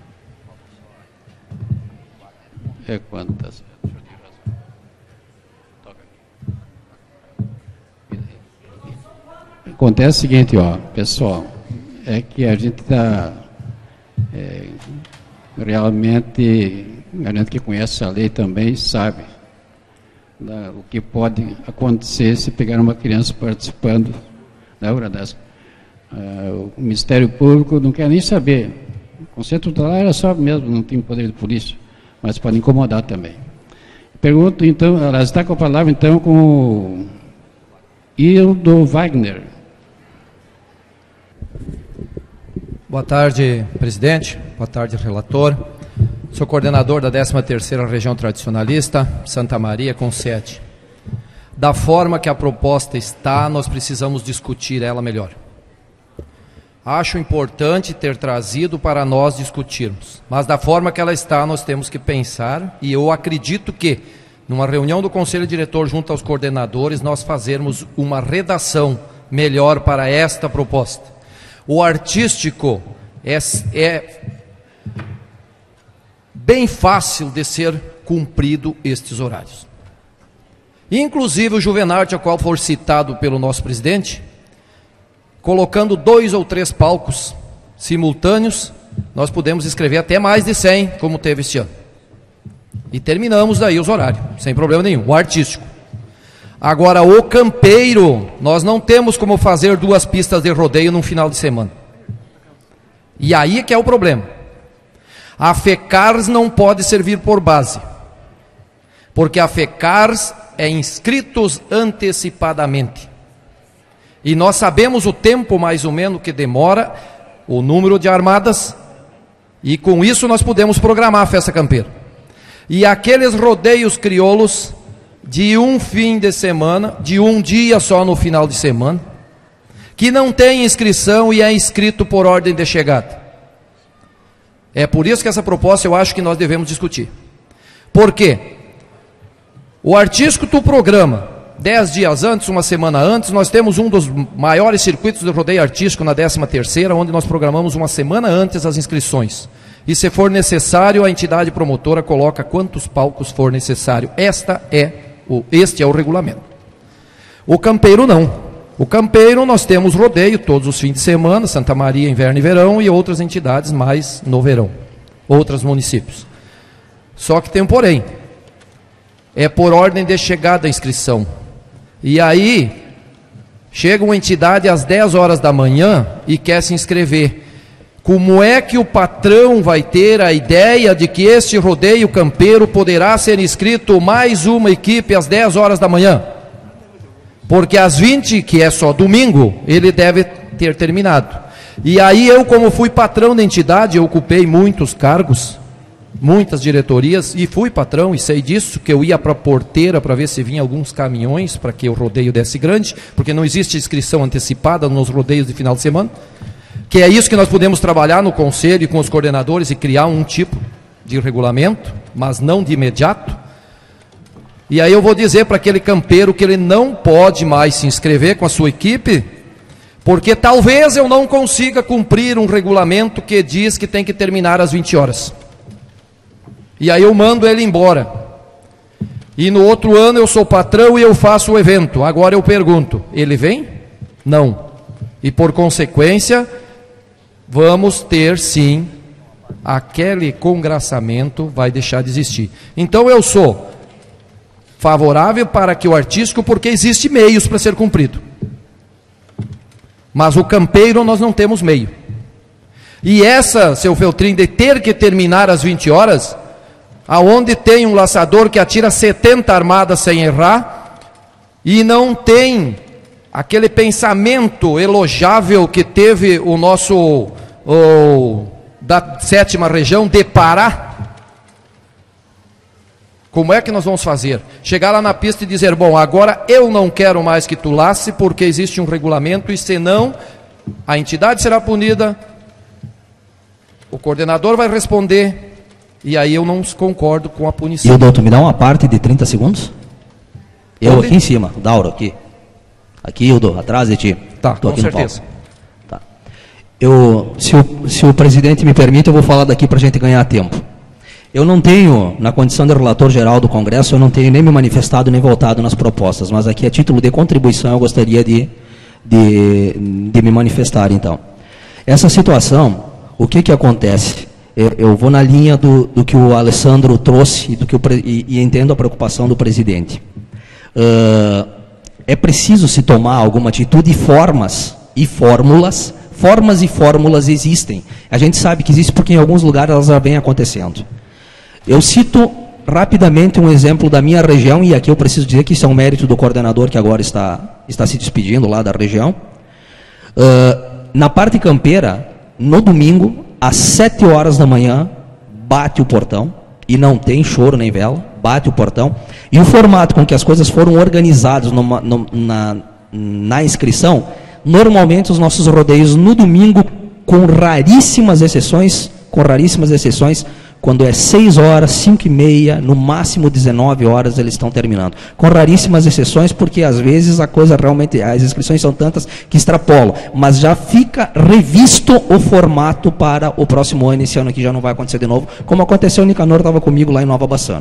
É quantas? Acontece o seguinte, ó, pessoal, é que a gente está é, realmente, a gente que conhece a lei também sabe da, o que pode acontecer se pegar uma criança participando da hora dessa. Uh, o Ministério Público não quer nem saber. O conceito da lei era só mesmo, não tem poder de polícia. Mas pode incomodar também. Pergunto, então, ela está com a palavra, então, com o Hildo Wagner. Boa tarde, presidente. Boa tarde, relator. Sou coordenador da décima terceira Região Tradicionalista, Santa Maria, com sede. Da forma que a proposta está, nós precisamos discutir ela melhor. Acho importante ter trazido para nós discutirmos, mas da forma que ela está, nós temos que pensar, e eu acredito que, numa reunião do Conselho Diretor junto aos coordenadores, nós fazermos uma redação melhor para esta proposta. O artístico é, é bem fácil de ser cumprido estes horários. Inclusive o Juvenarte, a qual for citado pelo nosso presidente, colocando dois ou três palcos simultâneos, nós podemos inscrever até mais de cem, como teve este ano. E terminamos daí os horários, sem problema nenhum, o artístico. Agora, o campeiro, nós não temos como fazer duas pistas de rodeio num final de semana. E aí é que é o problema. A FECARS não pode servir por base, porque a FECARS é inscritos antecipadamente. E nós sabemos o tempo mais ou menos que demora, o número de armadas, e com isso nós podemos programar a festa campeira. E aqueles rodeios crioulos de um fim de semana, de um dia só no final de semana, que não tem inscrição e é inscrito por ordem de chegada. É por isso que essa proposta eu acho que nós devemos discutir. Por quê? O artístico tu programa dez dias antes, uma semana antes. Nós temos um dos maiores circuitos de rodeio artístico na décima terceira, onde nós programamos uma semana antes as inscrições. E se for necessário, a entidade promotora coloca quantos palcos for necessário. Esta é o, este é o regulamento. O campeiro não. O campeiro nós temos rodeio todos os fins de semana, Santa Maria, inverno e verão, e outras entidades mais no verão, outros municípios. Só que tem um porém. É por ordem de chegada a inscrição. E aí, chega uma entidade às dez horas da manhã e quer se inscrever. Como é que o patrão vai ter a ideia de que este rodeio campeiro poderá ser inscrito mais uma equipe às dez horas da manhã? Porque às vinte, que é só domingo, ele deve ter terminado. E aí eu, como fui patrão da entidade, eu ocupei muitos cargos, muitas diretorias, e fui patrão, e sei disso, que eu ia para a porteira para ver se vinha alguns caminhões para que o rodeio desse grande, porque não existe inscrição antecipada nos rodeios de final de semana, que é isso que nós podemos trabalhar no conselho e com os coordenadores e criar um tipo de regulamento, mas não de imediato. E aí eu vou dizer para aquele campeiro que ele não pode mais se inscrever com a sua equipe, porque talvez eu não consiga cumprir um regulamento que diz que tem que terminar às vinte horas. E aí eu mando ele embora. E no outro ano eu sou patrão e eu faço o evento. Agora eu pergunto, ele vem? Não. E por consequência, vamos ter sim, aquele congraçamento vai deixar de existir. Então eu sou favorável para que o artístico, porque existe meios para ser cumprido. Mas o campeiro nós não temos meio. E essa, seu Feltrin, de ter que terminar às vinte horas, aonde tem um laçador que atira setenta armadas sem errar, e não tem aquele pensamento elogiável que teve o nosso, o, da sétima região, de Pará. Como é que nós vamos fazer? Chegar lá na pista e dizer, bom, agora eu não quero mais que tu lace, porque existe um regulamento, e senão a entidade será punida, o coordenador vai responder, e aí eu não concordo com a punição. E o doutor, me dá uma parte de trinta segundos? Eu Onde? Aqui em cima, Dauro, aqui. Aqui, eu dou, atrás de ti. Tá, com certeza. Tá. Eu, se, o, se o presidente me permite, eu vou falar daqui para a gente ganhar tempo. Eu não tenho, na condição de relator geral do Congresso, eu não tenho nem me manifestado nem voltado nas propostas, mas aqui a título de contribuição eu gostaria de, de, de me manifestar, então. Essa situação, o que que acontece? Eu, eu vou na linha do, do que o Alessandro trouxe e, do que o, e, e entendo a preocupação do presidente. Uh, é preciso se tomar alguma atitude e formas e fórmulas, formas e fórmulas existem. A gente sabe que existe porque em alguns lugares elas já vêm acontecendo. Eu cito rapidamente um exemplo da minha região, e aqui eu preciso dizer que isso é um mérito do coordenador que agora está, está se despedindo lá da região. Uh, na parte campeira, no domingo, às sete horas da manhã, bate o portão, e não tem choro nem vela, bate o portão, e o formato com que as coisas foram organizadas numa, no, na, na inscrição, normalmente os nossos rodeios no domingo, com raríssimas exceções, com raríssimas exceções, quando é seis horas, cinco e meia, no máximo dezenove horas, eles estão terminando. Com raríssimas exceções, porque às vezes a coisa realmente, as inscrições são tantas que extrapolam. Mas já fica revisto o formato para o próximo ano, esse ano aqui já não vai acontecer de novo, como aconteceu, o Nicanor estava comigo lá em Nova Bassano.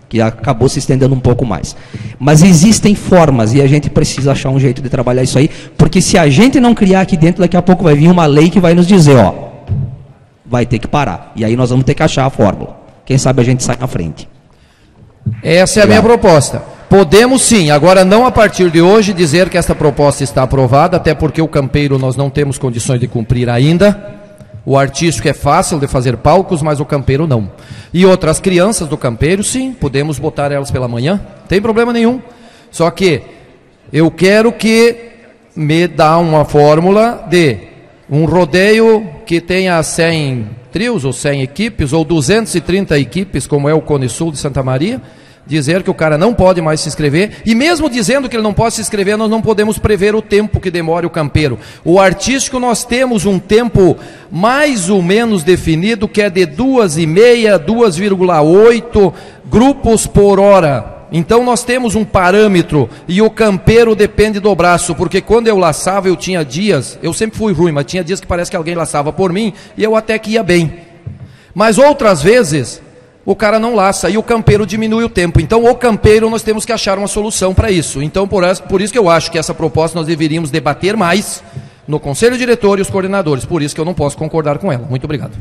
que acabou se estendendo um pouco mais. Mas existem formas e a gente precisa achar um jeito de trabalhar isso aí, porque se a gente não criar aqui dentro, daqui a pouco vai vir uma lei que vai nos dizer, ó, vai ter que parar. E aí nós vamos ter que achar a fórmula. Quem sabe a gente sai na frente. Essa é a minha proposta. Podemos sim, agora não a partir de hoje dizer que esta proposta está aprovada, até porque o campeiro nós não temos condições de cumprir ainda. O artístico é fácil de fazer palcos, mas o campeiro não. E outras crianças do campeiro, sim, podemos botar elas pela manhã, não tem problema nenhum. Só que eu quero que me dá uma fórmula de um rodeio que tenha cem trios ou cem equipes, ou duzentas e trinta equipes, como é o Cone Sul de Santa Maria, dizer que o cara não pode mais se inscrever, e mesmo dizendo que ele não pode se inscrever, nós não podemos prever o tempo que demore o campeiro. O artístico nós temos um tempo mais ou menos definido, que é de duas e meia, duas vírgula oito grupos por hora. Então nós temos um parâmetro, e o campeiro depende do braço, porque quando eu laçava eu tinha dias, eu sempre fui ruim, mas tinha dias que parece que alguém laçava por mim, e eu até que ia bem. Mas outras vezes o cara não laça e o campeiro diminui o tempo. Então o campeiro nós temos que achar uma solução para isso. Então por, essa, por isso que eu acho que essa proposta nós deveríamos debater mais no Conselho Diretor e os coordenadores. Por isso que eu não posso concordar com ela. Muito obrigado.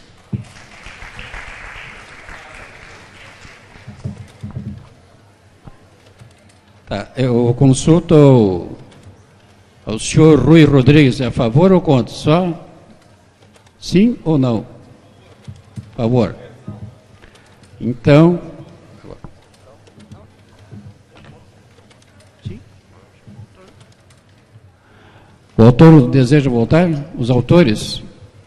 Tá, eu consulto ao, ao senhor Rui Rodrigues, é a favor ou contra? Só sim ou não? A favor. Então, o autor deseja voltar? Os autores?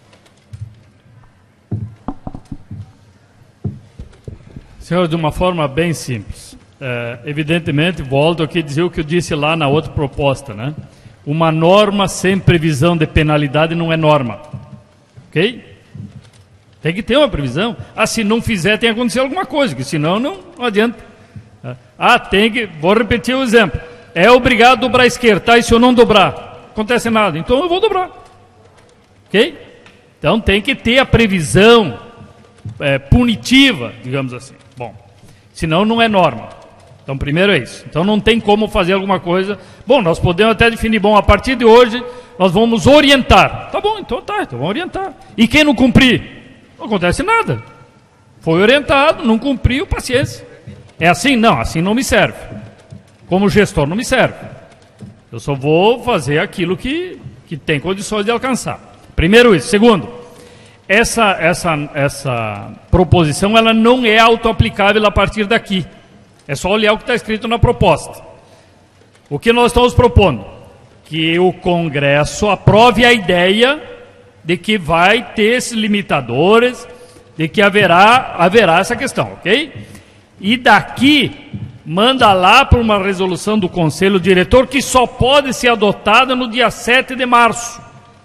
Senhor, de uma forma bem simples. É, evidentemente, volto aqui a dizer o que eu disse lá na outra proposta, né? Uma norma sem previsão de penalidade não é norma. Ok? Tem que ter uma previsão. Ah, se não fizer, tem que acontecer alguma coisa, que senão não, não adianta. Ah, tem que... Vou repetir o exemplo. É obrigado a dobrar a esquerda, tá? E se eu não dobrar, acontece nada. Então eu vou dobrar. Ok? Então tem que ter a previsão é, punitiva, digamos assim. Bom, senão não é norma. Então primeiro é isso. Então não tem como fazer alguma coisa. Bom, nós podemos até definir, bom, a partir de hoje nós vamos orientar. Tá bom, então tá, então vamos orientar. E quem não cumprir? Não acontece nada. Foi orientado, não cumpriu, paciência. É assim? Não, assim não me serve. Como gestor não me serve. Eu só vou fazer aquilo que, que tem condições de alcançar. Primeiro isso. Segundo, essa, essa, essa proposição ela não é autoaplicável a partir daqui. É só olhar o que está escrito na proposta. O que nós estamos propondo? Que o Congresso aprove a ideia de que vai ter esses limitadores, de que haverá, haverá essa questão, ok? E daqui, manda lá para uma resolução do Conselho Diretor que só pode ser adotada no dia sete de março,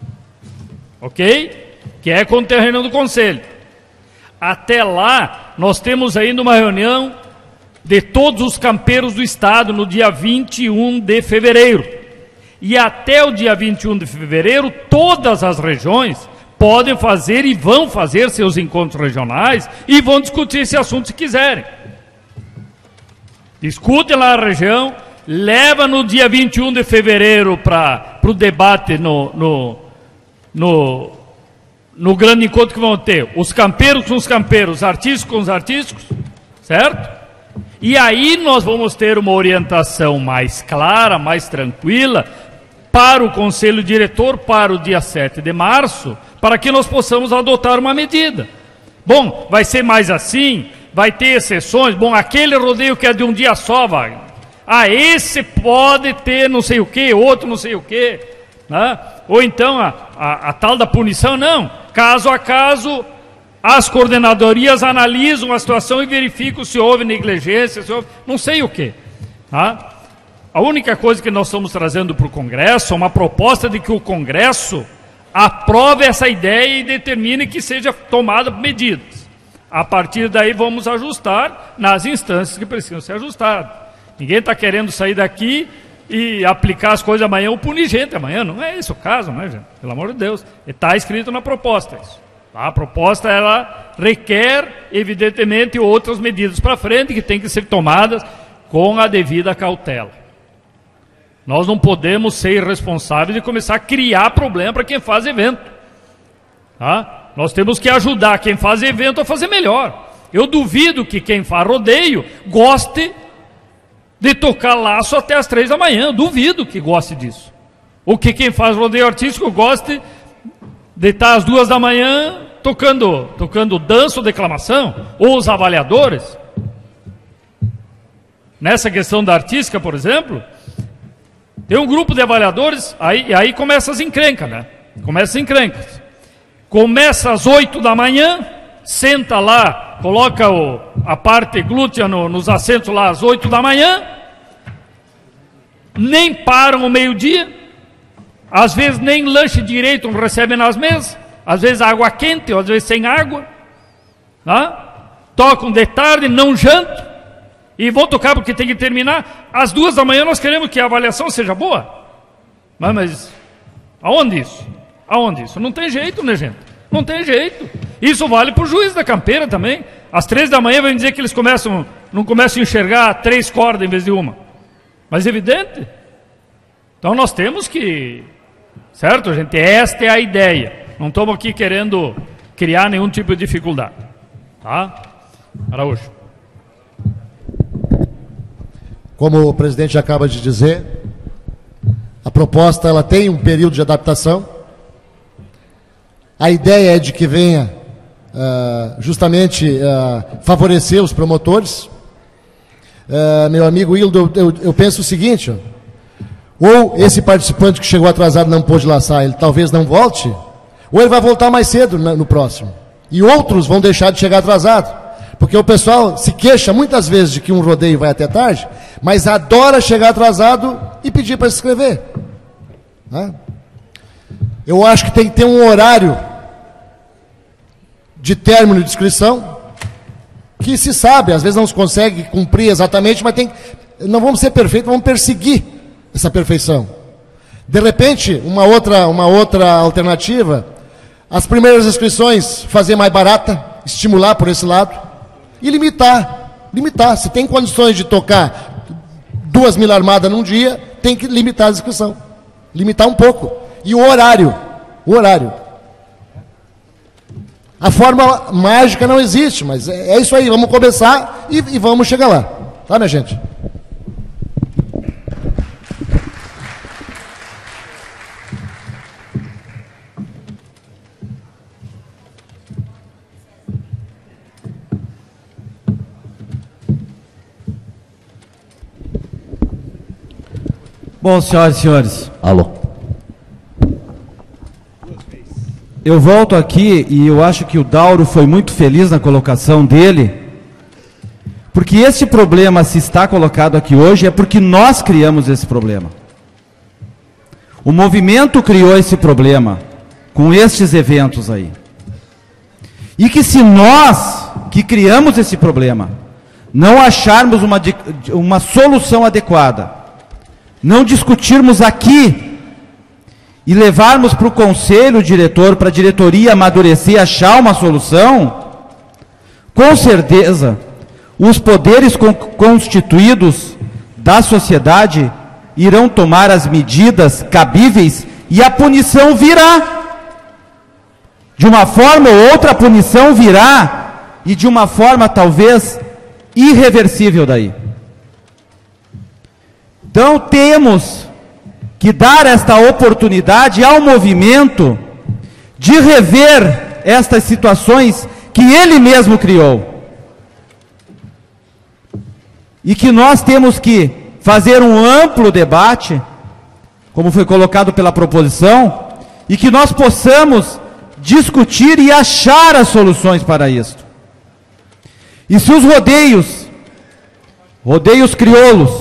ok? Que é com o terreno do Conselho. Até lá, nós temos ainda uma reunião de todos os campeiros do Estado no dia vinte e um de fevereiro. E até o dia vinte e um de fevereiro, todas as regiões podem fazer e vão fazer seus encontros regionais e vão discutir esse assunto se quiserem. Discutem lá a região, leva no dia vinte e um de fevereiro para o debate no, no, no, no grande encontro que vão ter. Os campeiros com os campeiros, os artísticos com os artísticos, certo? E aí nós vamos ter uma orientação mais clara, mais tranquila, para o Conselho Diretor, para o dia sete de março, para que nós possamos adotar uma medida. Bom, vai ser mais assim, vai ter exceções, bom, aquele rodeio que é de um dia só, Wagner. Ah, esse pode ter não sei o que, outro não sei o que, né? Ou então a, a, a tal da punição, não, caso a caso, as coordenadorias analisam a situação e verificam se houve negligência, se houve não sei o que, tá? A única coisa que nós estamos trazendo para o Congresso é uma proposta de que o Congresso aprove essa ideia e determine que seja tomada medidas. A partir daí vamos ajustar nas instâncias que precisam ser ajustadas. Ninguém está querendo sair daqui e aplicar as coisas amanhã ou punir gente amanhã. Não é esse o caso, né, gente? Pelo amor de Deus. Está escrito na proposta isso. A proposta ela requer, evidentemente, outras medidas para frente que têm que ser tomadas com a devida cautela. Nós não podemos ser irresponsáveis e começar a criar problema para quem faz evento. Tá? Nós temos que ajudar quem faz evento a fazer melhor. Eu duvido que quem faz rodeio goste de tocar laço até as três da manhã. Eu duvido que goste disso. Ou que quem faz rodeio artístico goste de estar às duas da manhã tocando, tocando dança ou declamação. Ou os avaliadores. Nessa questão da artística, por exemplo, tem um grupo de avaliadores, aí, aí começa as encrencas, né? Começa as encrencas. Começa às oito da manhã, senta lá, coloca o, a parte glútea no, nos assentos lá às oito da manhã, nem param o meio-dia, às vezes nem lanche direito não recebem nas mesas, às vezes água quente, ou às vezes sem água, tá? Tocam de tarde, não jantam, e vão tocar porque tem que terminar. Às duas da manhã nós queremos que a avaliação seja boa. Mas, mas aonde isso? Aonde isso? Não tem jeito, né, gente? Não tem jeito. Isso vale para o juiz da campeira também. Às três da manhã vem dizer que eles começam, não começam a enxergar três cordas em vez de uma. Mas é evidente. Então nós temos que... Certo, gente? Esta é a ideia. Não estamos aqui querendo criar nenhum tipo de dificuldade. Tá? Araújo. Como o presidente acaba de dizer, a proposta ela tem um período de adaptação. A ideia é de que venha uh, justamente uh, favorecer os promotores. Uh, meu amigo Hildo, eu, eu penso o seguinte, ó, ou esse participante que chegou atrasado não pôde laçar, ele talvez não volte, ou ele vai voltar mais cedo no, no próximo. E outros vão deixar de chegar atrasado. Porque o pessoal se queixa muitas vezes de que um rodeio vai até tarde, mas adora chegar atrasado e pedir para se inscrever. Né? Eu acho que tem que ter um horário de término de inscrição, que se sabe, às vezes não se consegue cumprir exatamente, mas tem, não vamos ser perfeitos, vamos perseguir essa perfeição. De repente, uma outra, uma outra alternativa, as primeiras inscrições fazer mais barata, estimular por esse lado, e limitar, limitar. Se tem condições de tocar duas mil armadas num dia, tem que limitar a inscrição. Limitar um pouco. E o horário. O horário. A fórmula mágica não existe, mas é, é isso aí. Vamos começar e, e vamos chegar lá. Tá, minha gente? Bom, senhoras e senhores. Alô. Eu volto aqui e eu acho que o Dauro foi muito feliz na colocação dele, porque esse problema, se está colocado aqui hoje, é porque nós criamos esse problema. O movimento criou esse problema com estes eventos aí. E que se nós, que criamos esse problema, não acharmos uma, uma solução adequada, não discutirmos aqui e levarmos para o conselho diretor, para a diretoria amadurecer, achar uma solução, com certeza, os poderes con constituídos da sociedade irão tomar as medidas cabíveis e a punição virá. De uma forma ou outra, a punição virá, e de uma forma talvez irreversível daí. Então temos que dar esta oportunidade ao movimento de rever estas situações que ele mesmo criou. E que nós temos que fazer um amplo debate, como foi colocado pela proposição, e que nós possamos discutir e achar as soluções para isto. E se os rodeios, rodeios crioulos,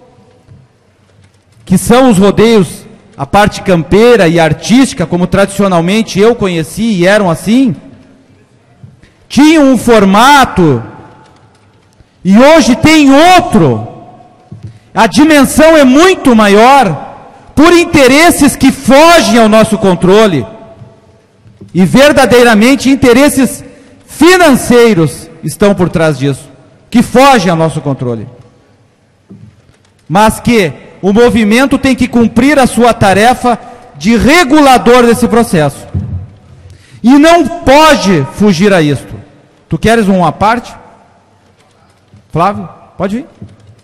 que são os rodeios, a parte campeira e artística, como tradicionalmente eu conheci e eram assim, tinham um formato e hoje tem outro. A dimensão é muito maior por interesses que fogem ao nosso controle e verdadeiramente interesses financeiros estão por trás disso, que fogem ao nosso controle. Mas que o movimento tem que cumprir a sua tarefa de regulador desse processo. E não pode fugir a isto. Tu queres uma parte? Flávio, pode vir.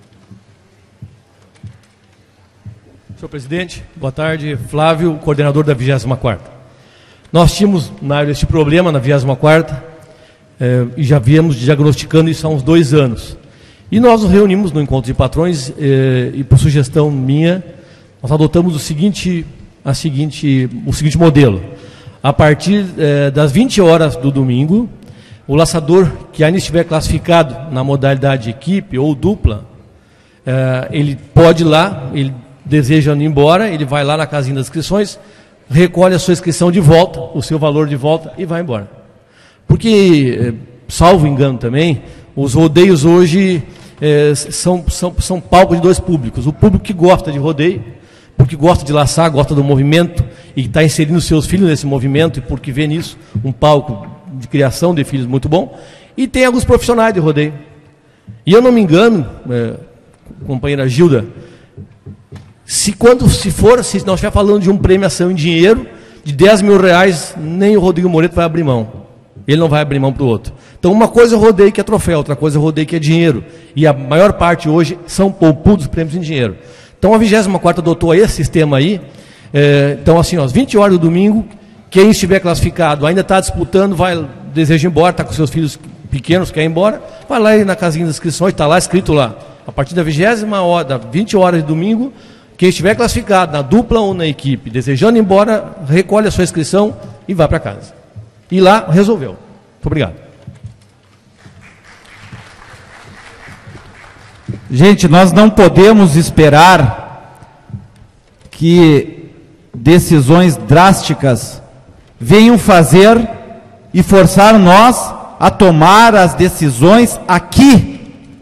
Senhor presidente, boa tarde. Flávio, coordenador da vigésima quarta. Nós tínhamos na área este problema na vigésima quarta eh, e já viemos diagnosticando isso há uns dois anos. E nós nos reunimos no encontro de patrões eh, e por sugestão minha, nós adotamos o seguinte, a seguinte, o seguinte modelo. A partir eh, das vinte horas do domingo, o laçador que ainda estiver classificado na modalidade equipe ou dupla, eh, ele pode ir lá, ele deseja ir embora, ele vai lá na casinha das inscrições, recolhe a sua inscrição de volta, o seu valor de volta e vai embora. Porque, salvo engano também, os rodeios hoje é, são, são, são palco de dois públicos. O público que gosta de rodeio, porque gosta de laçar, gosta do movimento e está inserindo seus filhos nesse movimento e porque vê nisso um palco de criação de filhos muito bom. E tem alguns profissionais de rodeio. E eu não me engano, é, companheira Gilda, Se quando se for, se nós estiver falando de uma premiação em dinheiro, de dez mil reais, nem o Rodrigo Moreto vai abrir mão. Ele não vai abrir mão para o outro. Então, uma coisa é o rodeio que é troféu, outra coisa é o rodeio que é dinheiro. E a maior parte hoje são poupudos prêmios em dinheiro. Então, a vigésima quarta adotou esse sistema aí. É, então, assim, ó, às vinte horas do domingo, quem estiver classificado, ainda está disputando, vai, deseja ir embora, está com seus filhos pequenos, quer ir embora, vai lá na casinha das inscrições, está lá escrito lá. A partir da vigésima hora, da vinte horas de domingo, quem estiver classificado na dupla ou na equipe, desejando ir embora, recolhe a sua inscrição e vai para casa. E lá, resolveu. Muito obrigado. Gente, nós não podemos esperar que decisões drásticas venham fazer e forçar nós a tomar as decisões aqui.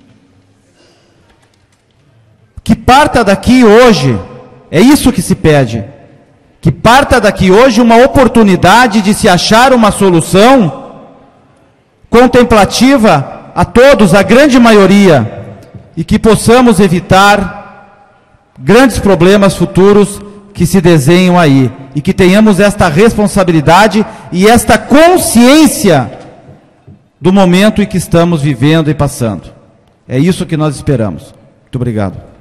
Que parta daqui hoje, é isso que se pede, que parta daqui hoje uma oportunidade de se achar uma solução contemplativa a todos, a grande maioria, e que possamos evitar grandes problemas futuros que se desenham aí, e que tenhamos esta responsabilidade e esta consciência do momento em que estamos vivendo e passando. É isso que nós esperamos. Muito obrigado.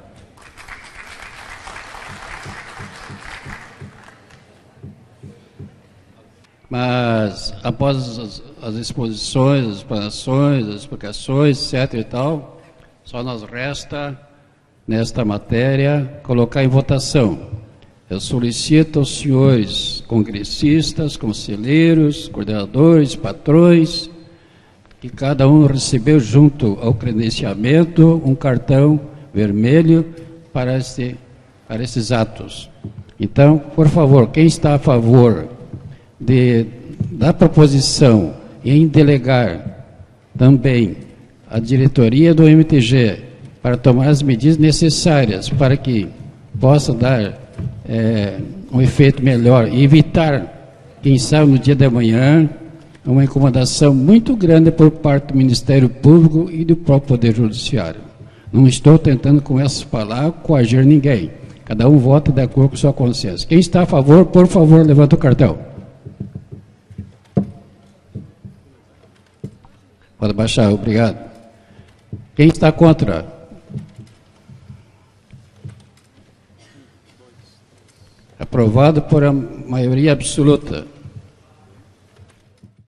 Mas, após as, as exposições, as explanações, as explicações, etc e tal, só nos resta, nesta matéria, colocar em votação. Eu solicito aos senhores congressistas, conselheiros, coordenadores, patrões, que cada um recebeu junto ao credenciamento um cartão vermelho para, esse, para esses atos. Então, por favor, quem está a favor de, da proposição em delegar também a diretoria do M T G para tomar as medidas necessárias para que possa dar é, um efeito melhor e evitar, quem sabe no dia de amanhã, uma incomodação muito grande por parte do Ministério Público e do próprio Poder Judiciário. Não estou tentando com essas palavras coagir ninguém. Cada um vota de acordo com sua consciência. Quem está a favor, por favor, levanta o cartão. Pode baixar, obrigado. Quem está contra? Aprovado por a maioria absoluta.